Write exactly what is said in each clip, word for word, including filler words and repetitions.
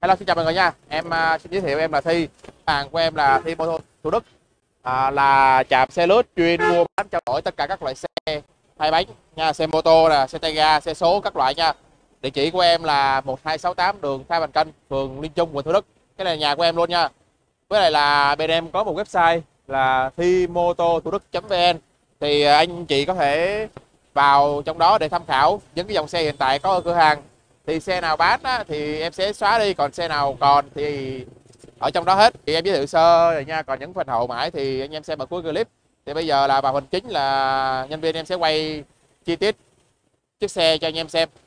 Hello, xin chào mọi người nha. Em uh, xin giới thiệu em là Thi. Hàng của em là Thi Mô tô Thủ Đức. À, là trạm xe lướt chuyên mua bán trao đổi tất cả các loại xe hai bánh nha, xe mô tô nè, xe tay ga, xe số các loại nha. Địa chỉ của em là một hai sáu tám đường Phan Văn Canh, phường Liên Trung, quận Thủ Đức. Cái này là nhà của em luôn nha. Với lại là bên em có một website là thi mô tô thủ đức.vn, thì anh chị có thể vào trong đó để tham khảo những cái dòng xe hiện tại có ở cửa hàng. Thì xe nào bán á, thì em sẽ xóa đi, còn xe nào còn thì ở trong đó hết. Thì em giới thiệu sơ rồi nha, còn những phần hậu mãi thì anh em xem ở cuối clip. Thì bây giờ là vào phần chính là nhân viên em sẽ quay chi tiết chiếc xe cho anh em xem.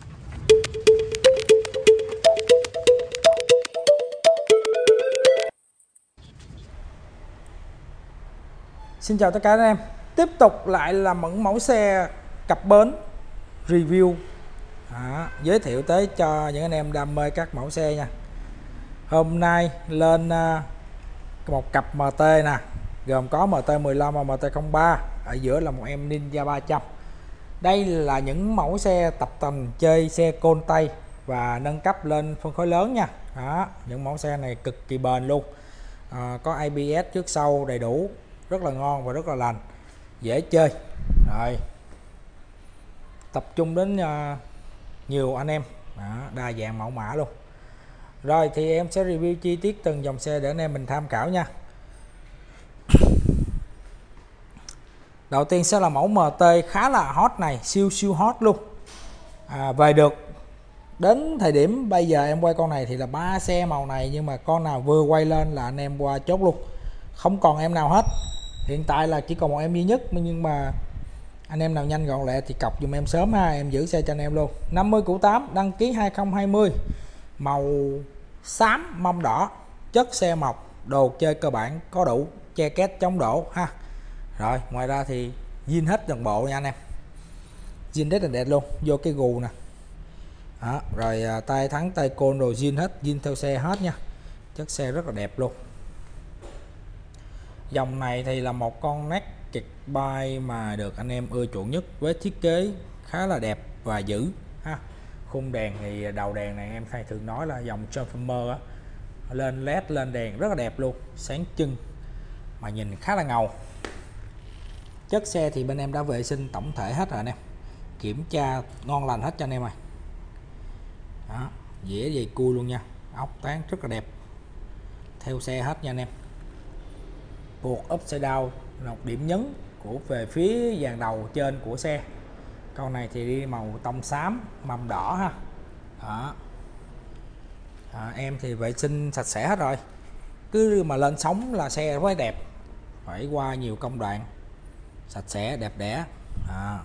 Xin chào tất cả anh em. Tiếp tục lại là những mẫu xe cập bến review, à, giới thiệu tới cho những anh em đam mê các mẫu xe nha. Hôm nay lên uh, một cặp em tê nè, gồm có em tê mười lăm và em tê không ba, ở giữa là một em Ninja ba trăm. Đây là những mẫu xe tập tành chơi xe côn tay và nâng cấp lên phân khối lớn nha. Đó, những mẫu xe này cực kỳ bền luôn, à, có a bê ét trước sau đầy đủ, rất là ngon và rất là lành, dễ chơi. Rồi, tập trung đến uh, nhiều anh em. Đó, đa dạng mẫu mã luôn. Rồi thì em sẽ review chi tiết từng dòng xe để anh em mình tham khảo nha. Đầu tiên sẽ là mẫu em tê khá là hot này, siêu siêu hot luôn. À, về được đến thời điểm bây giờ em quay con này thì là ba xe màu này, nhưng mà con nào vừa quay lên là anh em qua chốt luôn, không còn em nào hết. Hiện tại là chỉ còn một em duy nhất, nhưng mà anh em nào nhanh gọn lẹ thì cọc dùm em sớm ha, em giữ xe cho anh em luôn. Năm mươi củ tám, đăng ký hai không hai không, màu xám mâm đỏ, chất xe mộc, đồ chơi cơ bản có đủ, che két chống đổ ha. Rồi ngoài ra thì zin hết toàn bộ nha anh em, zin rất là đẹp luôn, vô cái gù nè. Đó, rồi à, tay thắng tay côn đồ zin hết, zin theo xe hết nha, chất xe rất là đẹp luôn. Dòng này thì là một con naked bike mà được anh em ưa chuộng nhất, với thiết kế khá là đẹp và dữ ha. Khung đèn thì đầu đèn này em hay thường nói là dòng Transformer á, lên led lên đèn rất là đẹp luôn, sáng trưng mà nhìn khá là ngầu. Chất xe thì bên em đã vệ sinh tổng thể hết rồi anh em, kiểm tra ngon lành hết cho anh em rồi. Đó, dễ dày cui luôn nha, ốc tán rất là đẹp, theo xe hết nha anh em. Buộc upside down là một điểm nhấn của về phía dàn đầu trên của xe. Con này thì đi màu tông xám mầm đỏ ha. Đó. À, em thì vệ sinh sạch sẽ hết rồi, cứ mà lên sóng là xe rất đẹp, phải qua nhiều công đoạn sạch sẽ đẹp đẽ. À.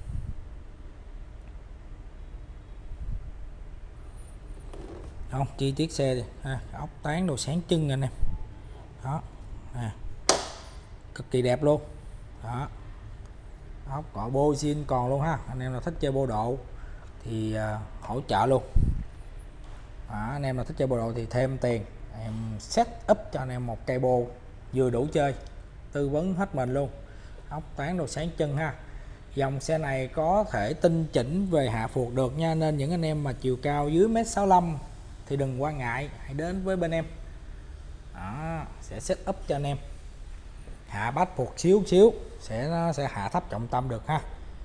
Không, chi tiết xe thì, ha, ốc tán đồ sáng trưng anh em. Đó, à, cực kỳ đẹp luôn. Đó, ốc cọ bô zin còn luôn ha, anh em nào thích chơi bô độ thì uh, hỗ trợ luôn. Đó, anh em nào thích chơi bô độ thì thêm tiền, em set up cho anh em một cây bô vừa đủ chơi, tư vấn hết mình luôn. Ốc tán đồ sáng chân ha. Dòng xe này có thể tinh chỉnh về hạ phuộc được nha, nên những anh em mà chiều cao dưới mét sáu lăm thì đừng quan ngại, hãy đến với bên em. Đó, sẽ set up cho anh em hạ bát phuộc xíu xíu, sẽ nó sẽ hạ thấp trọng tâm được ha.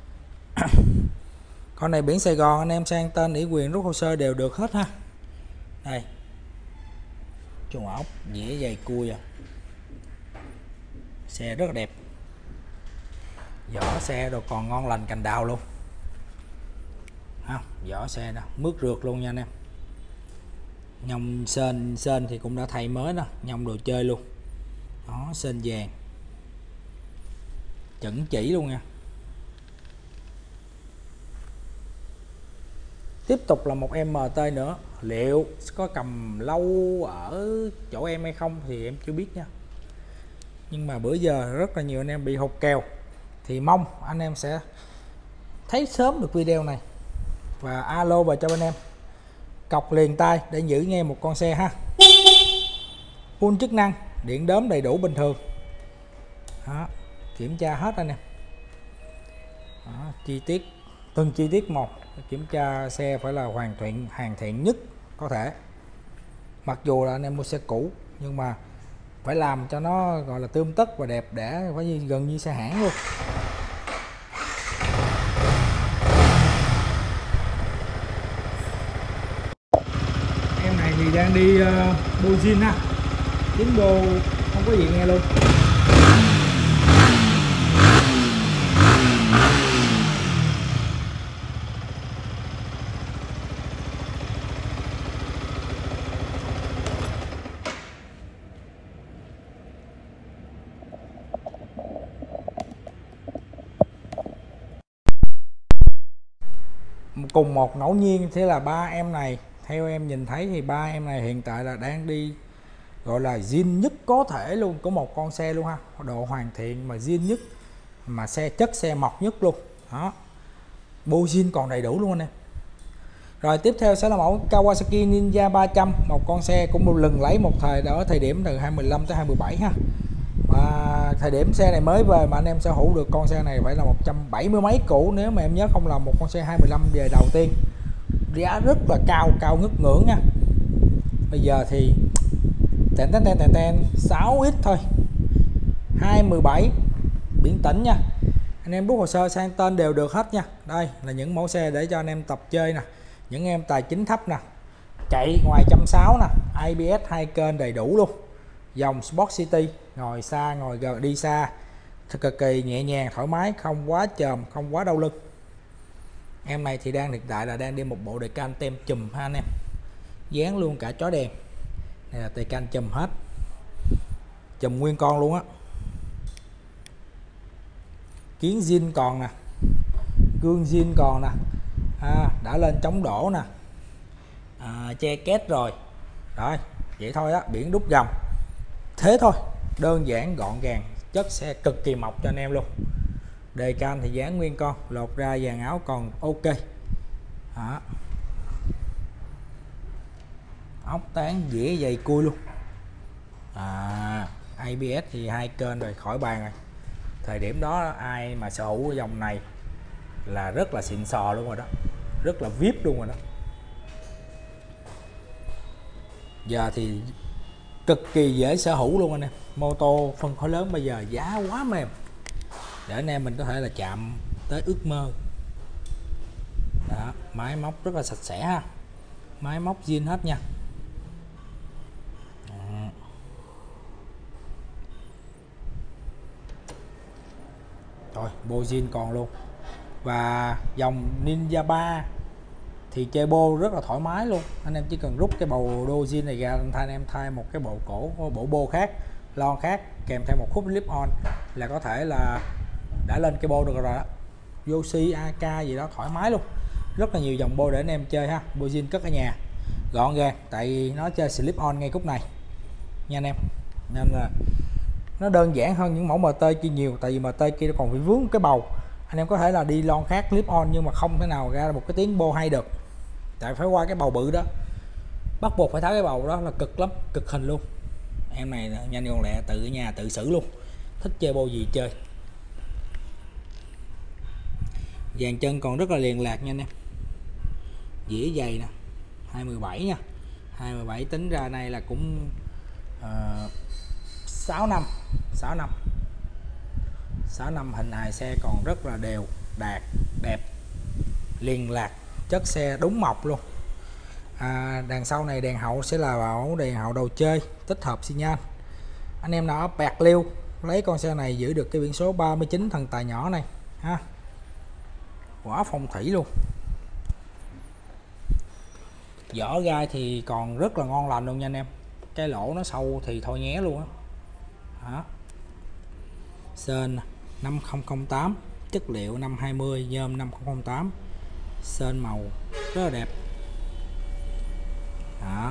Con này biển Sài Gòn, anh em sang tên ủy quyền rút hồ sơ đều được hết ha. Đây, chuồng ốc dễ dày cui à, xe rất là đẹp, vỏ xe đồ còn ngon lành cành đào luôn ha. Vỏ xe nè, mướt rượt luôn nha anh em. Nhông sên sên thì cũng đã thay mới đó, nhông đồ chơi luôn. Đó, sên vàng chuẩn chỉ luôn nha. Tiếp tục là một em em tê nữa, liệu có cầm lâu ở chỗ em hay không thì em chưa biết nha, nhưng mà bữa giờ rất là nhiều anh em bị hụt kèo, thì mong anh em sẽ thấy sớm được video này và alo vào cho bên em, cọc liền tay để giữ nghe một con xe ha. Full chức năng, điện đóm đầy đủ bình thường. Đó, kiểm tra hết anh em. Đó, chi tiết từng chi tiết một, kiểm tra xe phải là hoàn thiện hoàn thiện nhất có thể. Mặc dù là anh em mua xe cũ nhưng mà phải làm cho nó gọi là tươm tất và đẹp đẽ, phải như gần như xe hãng luôn. Em này thì đang đi uh, bô zin ha, tiếng bô không có gì nghe luôn. Cùng một ngẫu nhiên thế là ba em này, theo em nhìn thấy thì ba em này hiện tại là đang đi gọi là zin nhất có thể luôn, có một con xe luôn ha, độ hoàn thiện mà zin nhất, mà xe chất xe mộc nhất luôn đó, bô zin còn đầy đủ luôn anh em. Rồi tiếp theo sẽ là mẫu Kawasaki Ninja ba trăm, một con xe cũng một lần lấy một thời đó, thời điểm từ hai mươi lăm tới hai mươi bảy ha. Và thời điểm xe này mới về mà anh em sở hữu được con xe này phải là một trăm bảy mươi mấy cũ, nếu mà em nhớ không lầm, một con xe hai mươi lăm về đầu tiên, giá rất là cao, cao ngất ngưỡng nha. Bây giờ thì tên tên tên tên tên sáu x thôi, hai mươi bảy biển tỉnh nha. Anh em rút hồ sơ sang tên đều được hết nha. Đây là những mẫu xe để cho anh em tập chơi nè, những em tài chính thấp nè, chạy ngoài một trăm sáu mươi nè, a bê ét hai kênh đầy đủ luôn, dòng Sport City, ngồi xa ngồi gần đi xa cực kỳ nhẹ nhàng thoải mái, không quá chồm, không quá đau lưng. Em này thì đang hiện tại là đang đi một bộ đề can tem chùm ha anh em, dán luôn cả chó đèn, này là đề can chùm hết, chùm nguyên con luôn á, kiến zin còn nè, gương zin còn nè, à, đã lên chống đổ nè, à, che két rồi, rồi vậy thôi á, biển đúc gầm thế thôi, đơn giản gọn gàng, chất xe cực kỳ mộc cho anh em luôn. Đề can thì dán nguyên con, lột ra dàn áo còn ok đó. Ốc tán dĩa dày cui luôn, à, a bê ét thì hai kênh rồi, khỏi bàn rồi. Thời điểm đó ai mà sở hữu dòng này là rất là xịn sò luôn rồi đó, rất là vip luôn rồi đó. Giờ thì cực kỳ dễ sở hữu luôn anh em. Mô tô phân khối lớn bây giờ giá quá mềm để anh em mình có thể là chạm tới ước mơ đó. Máy móc rất là sạch sẽ ha, máy móc zin hết nha. Đó. Rồi bô zin còn luôn. Và dòng Ninja ba thì chơi bô rất là thoải mái luôn, anh em chỉ cần rút cái bầu đô zin này ra, anh em thay một cái bộ cổ, bộ bô khác, lon khác, kèm theo một khúc clip on là có thể là đã lên cái bô được rồi đó. Yoshi a ca gì đó thoải mái luôn, rất là nhiều dòng bô để anh em chơi ha. Bô zin cất ở nhà gọn gàng, tại vì nó chơi slip on ngay khúc này nha anh em, nên là nó đơn giản hơn những mẫu em tê kia nhiều, tại vì em tê kia nó còn phải vướng cái bầu, anh em có thể là đi lon khác clip on nhưng mà không thể nào ra một cái tiếng bô hay được, tại phải qua cái bầu bự đó, bắt buộc phải tháo cái bầu đó là cực lắm, cực hình luôn. Em này nhanh gọn lẹ, tự ở nhà tự xử luôn, thích chơi bô gì chơi. Dàn chân còn rất là liền lạc nha anh em, dĩa dày nè, hai mươi bảy nha, hai mươi bảy tính ra này là cũng uh, sáu năm, sáu năm sáu năm, hình hài xe còn rất là đều đạt, đẹp, liền lạc, chất xe đúng mộc luôn. À, đằng sau này đèn hậu sẽ là bảo đèn hậu đầu chơi tích hợp xi nhan. Anh em nào ở Bạc Liêu lấy con xe này giữ được cái biển số ba mươi chín thần tài nhỏ này ha, quả phong thủy luôn. Vỏ gai thì còn rất là ngon lành luôn nha anh em, cái lỗ nó sâu thì thôi nhé luôn á. Đó. Sên năm không không tám, chất liệu năm hai mươi, nhôm năm không không tám, sên màu rất là đẹp. Đó.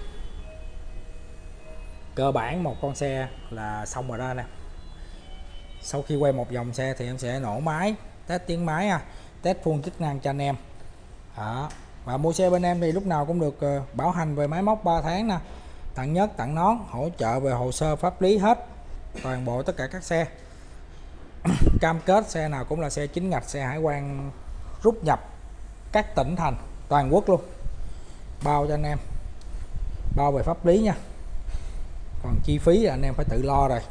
Cơ bản một con xe là xong rồi đó nè. Sau khi quay một vòng xe thì em sẽ nổ máy, test tiếng máy ha, test full chức năng cho anh em. Đó. Và mua xe bên em thì lúc nào cũng được bảo hành về máy móc ba tháng nè, tặng nhất tặng nón, hỗ trợ về hồ sơ pháp lý hết, toàn bộ tất cả các xe. Cam kết xe nào cũng là xe chính ngạch, xe hải quan rút nhập các tỉnh thành toàn quốc luôn, bao cho anh em. Bao về pháp lý nha, còn chi phí là anh em phải tự lo rồi.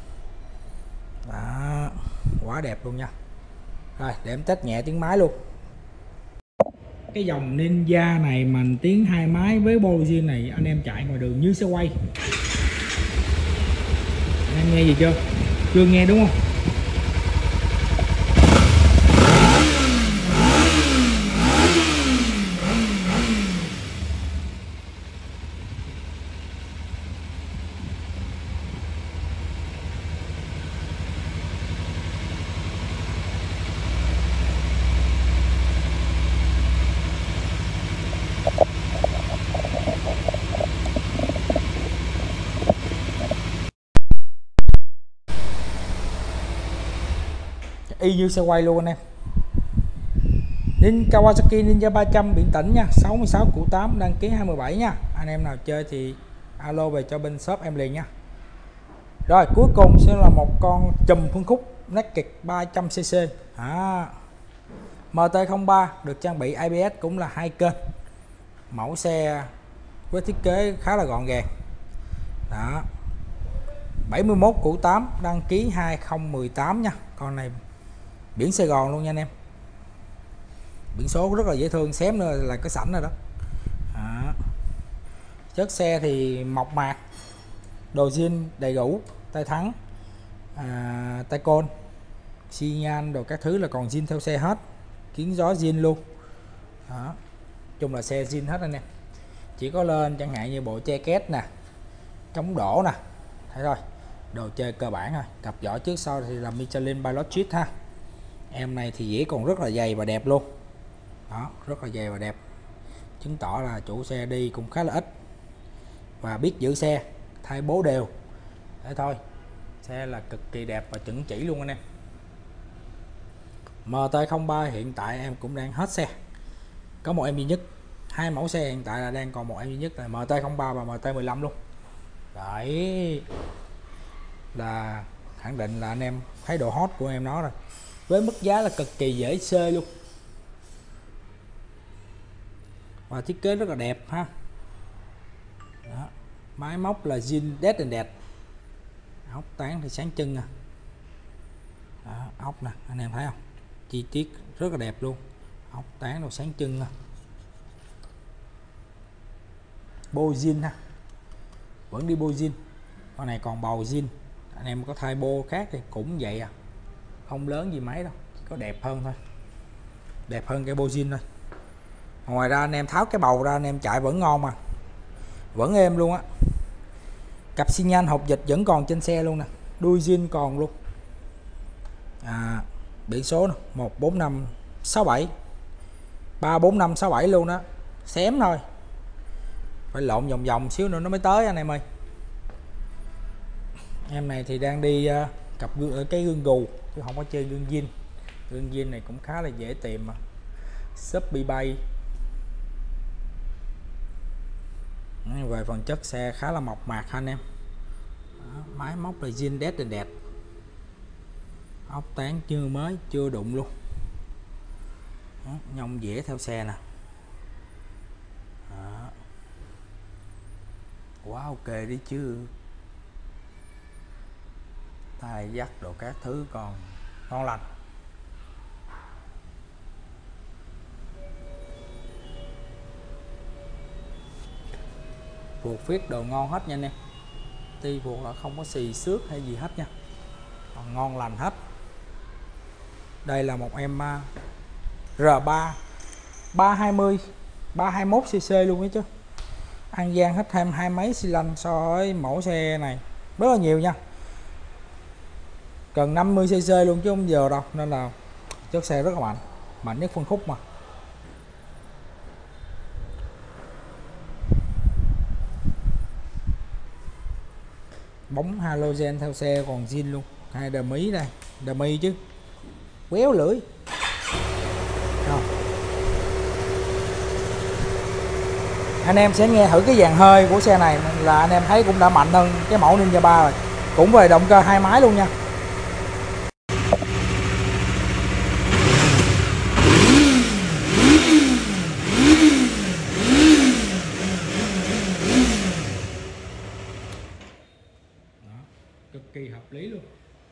Đó, quá đẹp luôn nha. Rồi để em test nhẹ tiếng máy luôn. Cái dòng Ninja này mà tiếng hai máy với Bose này anh em chạy ngoài đường như xe quay. Anh em nghe gì chưa? Chưa nghe đúng không? Y như xe quay luôn anh em. Nin Kawasaki Ninja ba trăm biển tĩnh nha, sáu mươi sáu củ tám, đăng ký hai mươi bảy nha. Anh em nào chơi thì alo về cho bên shop em liền nha. Rồi cuối cùng sẽ là một con chùm phân khúc Naked ba trăm xê xê. À, em tê không ba được trang bị a bê ét, cũng là hai kênh. Mẫu xe với thiết kế khá là gọn gàng. Đó. bảy mươi mốt củ tám, đăng ký hai không một tám nha. Con này biển Sài Gòn luôn nha anh em. Biển số rất là dễ thương, xém nữa là cái sảnh rồi đó. Đó. Chất xe thì mộc mạc, đồ zin đầy đủ, tay thắng, à, tay côn, xi nhan đồ các thứ là còn zin theo xe hết, kiến gió zin luôn. Đó. Chung là xe zin hết anh em. Chỉ có lên chẳng hạn như bộ che két nè, chống đổ nè, thấy rồi, đồ chơi cơ bản thôi. Cặp vỏ trước sau thì là Michelin Pilot Street ha. Em này thì dĩa còn rất là dày và đẹp luôn. Đó, rất là dày và đẹp, chứng tỏ là chủ xe đi cũng khá là ít và biết giữ xe, thay bố đều. Thế thôi, xe là cực kỳ đẹp và chuẩn chỉ luôn anh em. em tê không ba hiện tại em cũng đang hết xe, có một em duy nhất. Hai mẫu xe hiện tại là đang còn một em duy nhất là em tê không ba và em tê mười lăm luôn. Đấy là khẳng định là anh em thấy độ hot của em nó rồi, với mức giá là cực kỳ dễ xê luôn và thiết kế rất là đẹp ha. Đó. Máy móc là zin dead and dead, ốc tán thì sáng trưng nè. Đó, ốc nè anh em thấy không, chi tiết rất là đẹp luôn, ốc tán đồ sáng trưng nè. Bô zin ha, vẫn đi bô zin. Con này còn bầu zin, anh em có thay bô khác thì cũng vậy à, không lớn gì mấy đâu, chỉ có đẹp hơn thôi, đẹp hơn cái bô zin thôi. Ngoài ra anh em tháo cái bầu ra anh em chạy vẫn ngon mà, vẫn êm luôn á. Cặp xi nhan hộp dịch vẫn còn trên xe luôn nè, đuôi zin còn luôn. À, biển số nè, một bốn năm sáu bảy, ba bốn năm sáu bảy luôn đó, xém thôi, phải lộn vòng vòng xíu nữa nó mới tới anh em ơi. Em này thì đang đi uh, cặp gương ở cái gương gù chứ không có chơi gương zin. Gương zin này cũng khá là dễ tìm mà, Shopee Bay. Về phần chất xe khá là mộc mạc anh em. Đó, máy móc là zin dead and dead, ốc tán chưa mới, chưa đụng luôn. Đó, nhông dĩa theo xe nè. Đó. Quá ok đi chứ, tay dắt đồ các thứ còn ngon lành. Buộc viết đồ ngon hết nha anh em, ti buộc là không có xì xước hay gì hết nha, còn ngon lành hết. Đây là một em R ba ba hai mươi, ba hai mốt xê xê luôn đấy chứ, ăn gian hết thêm hai mấy xi lanh so với mẫu xe này rất là nhiều nha, gần năm mươi xê xê luôn chứ không giờ đâu, nên là chất xe rất là mạnh, mạnh nhất phân khúc mà. Bóng halogen theo xe còn zin luôn, hai đờ mí đây, đờ mi chứ quéo lưỡi không. Anh em sẽ nghe thử cái dàn hơi của xe này là anh em thấy cũng đã mạnh hơn cái mẫu Ninja ba rồi, cũng về động cơ hai máy luôn nha. lý luôn.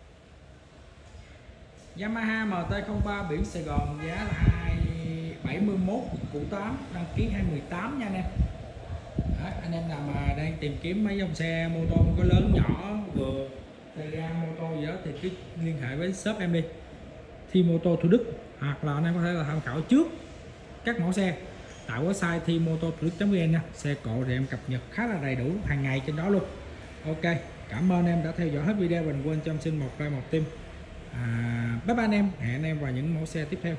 Yamaha em tê không ba biển Sài Gòn giá là hai bảy mươi mốt củ tám, đăng ký hai mười tám nha anh em. Đó, anh em nào mà đang tìm kiếm mấy dòng xe mô tô có lớn nhỏ vừa tay ga mô tô gì đó thì cứ liên hệ với shop em đi, Thi Mô Tô Thủ Đức, hoặc là anh em có thể là tham khảo trước các mẫu xe tại website thi mô tô thủ đức chấm vn nha. Xe cộ thì em cập nhật khá là đầy đủ hàng ngày trên đó luôn. Ok, cảm ơn em đã theo dõi hết video, đừng quên cho em xin một like một tim. À, bye bye anh em, hẹn anh em vào những mẫu xe tiếp theo.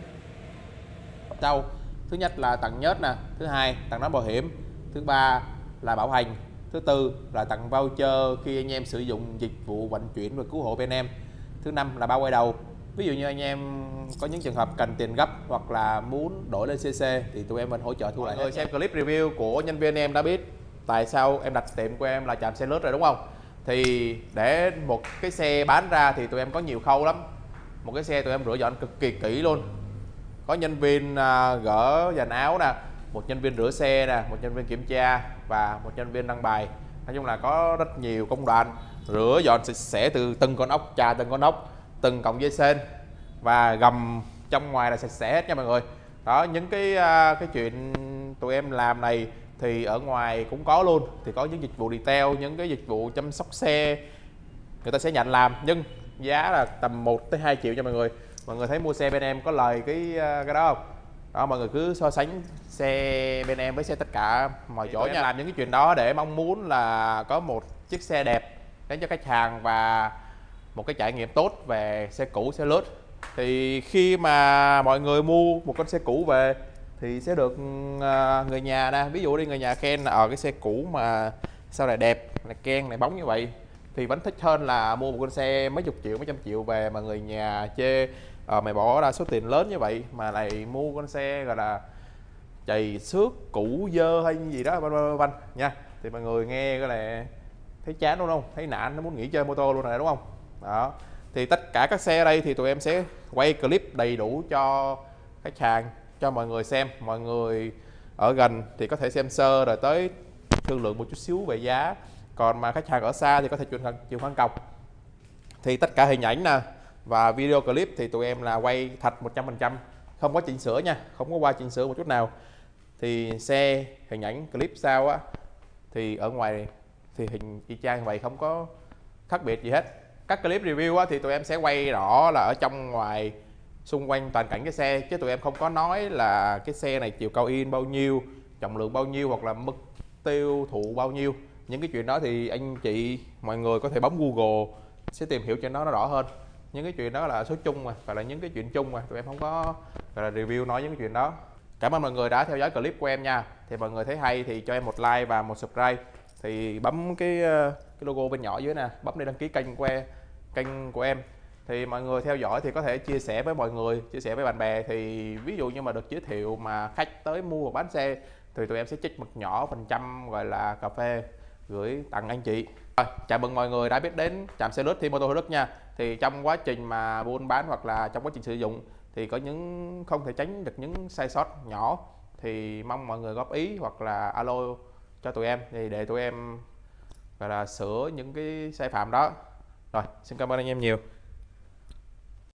Đâu, thứ nhất là tặng nhớt nè, thứ hai tặng nón bảo hiểm, thứ ba là bảo hành, thứ tư là tặng voucher khi anh em sử dụng dịch vụ vận chuyển và cứu hộ bên em, thứ năm là bao quay đầu. Ví dụ như anh em có những trường hợp cần tiền gấp hoặc là muốn đổi lên xê xê thì tụi em mình hỗ trợ thu lại. Mọi người xem clip review của nhân viên em đã biết tại sao em đặt tiệm của em là Trạm Xe Lướt rồi đúng không? Thì để một cái xe bán ra thì tụi em có nhiều khâu lắm. Một cái xe tụi em rửa dọn cực kỳ kỹ luôn. Có nhân viên uh, gỡ dàn áo nè, một nhân viên rửa xe nè, một nhân viên kiểm tra và một nhân viên đăng bài. Nói chung là có rất nhiều công đoạn rửa dọn sạch sẽ từ từng con ốc, chà từng con ốc, từng cọng dây sên và gầm trong ngoài là sạch sẽ hết nha mọi người. Đó, những cái uh, cái chuyện tụi em làm này thì ở ngoài cũng có luôn. Thì có những dịch vụ detail, những cái dịch vụ chăm sóc xe người ta sẽ nhận làm, nhưng giá là tầm một tới hai triệu cho mọi người. Mọi người thấy mua xe bên em có lời cái cái đó không? Đó, mọi người cứ so sánh xe bên em với xe tất cả mọi chỗ nha. Làm những cái chuyện đó để mong muốn là có một chiếc xe đẹp đến cho khách hàng và một cái trải nghiệm tốt về xe cũ, xe lướt. Thì khi mà mọi người mua một con xe cũ về thì sẽ được người nhà nè, ví dụ đi người nhà khen là ở cái xe cũ mà sao lại đẹp, này keng này bóng như vậy, thì vẫn thích hơn là mua một con xe mấy chục triệu, mấy trăm triệu về mà người nhà chê à, mày bỏ ra số tiền lớn như vậy mà lại mua con xe gọi là chày xước cũ dơ hay gì đó vân vân nha. Thì mọi người nghe cái này thấy chán đúng không, thấy nản nó muốn nghỉ chơi mô tô luôn này đúng không? Đó, thì tất cả các xe ở đây thì tụi em sẽ quay clip đầy đủ cho khách hàng, cho mọi người xem. Mọi người ở gần thì có thể xem sơ rồi tới thương lượng một chút xíu về giá, còn mà khách hàng ở xa thì có thể chịu chịu khoản cọc. Thì tất cả hình ảnh nè và video clip thì tụi em là quay thật một trăm phần trăm, không có chỉnh sửa nha, không có qua chỉnh sửa một chút nào. Thì xe, hình ảnh, clip sao á thì ở ngoài thì hình y chang vậy, không có khác biệt gì hết. Các clip review á thì tụi em sẽ quay rõ là ở trong ngoài xung quanh toàn cảnh cái xe, chứ tụi em không có nói là cái xe này chiều cao in bao nhiêu, trọng lượng bao nhiêu hoặc là mức tiêu thụ bao nhiêu. Những cái chuyện đó thì anh chị mọi người có thể bấm Google sẽ tìm hiểu cho nó nó rõ hơn. Những cái chuyện đó là số chung mà, phải là những cái chuyện chung mà tụi em không có gọi là review nói những cái chuyện đó. Cảm ơn mọi người đã theo dõi clip của em nha. Thì mọi người thấy hay thì cho em một like và một subscribe. Thì bấm cái cái logo bên nhỏ dưới nè, bấm để đăng ký kênh của kênh của em. Thì mọi người theo dõi thì có thể chia sẻ với mọi người, chia sẻ với bạn bè. Thì ví dụ như mà được giới thiệu mà khách tới mua và bán xe thì tụi em sẽ trích một nhỏ phần trăm gọi là cà phê gửi tặng anh chị. Rồi, chào mừng mọi người đã biết đến Trạm Xe Lướt Thi Mô Tô Thủ Đức nha. Thì trong quá trình mà buôn bán hoặc là trong quá trình sử dụng thì có những không thể tránh được những sai sót nhỏ, thì mong mọi người góp ý hoặc là alo cho tụi em thì để tụi em gọi là sửa những cái sai phạm đó. Rồi, xin cảm ơn anh em nhiều.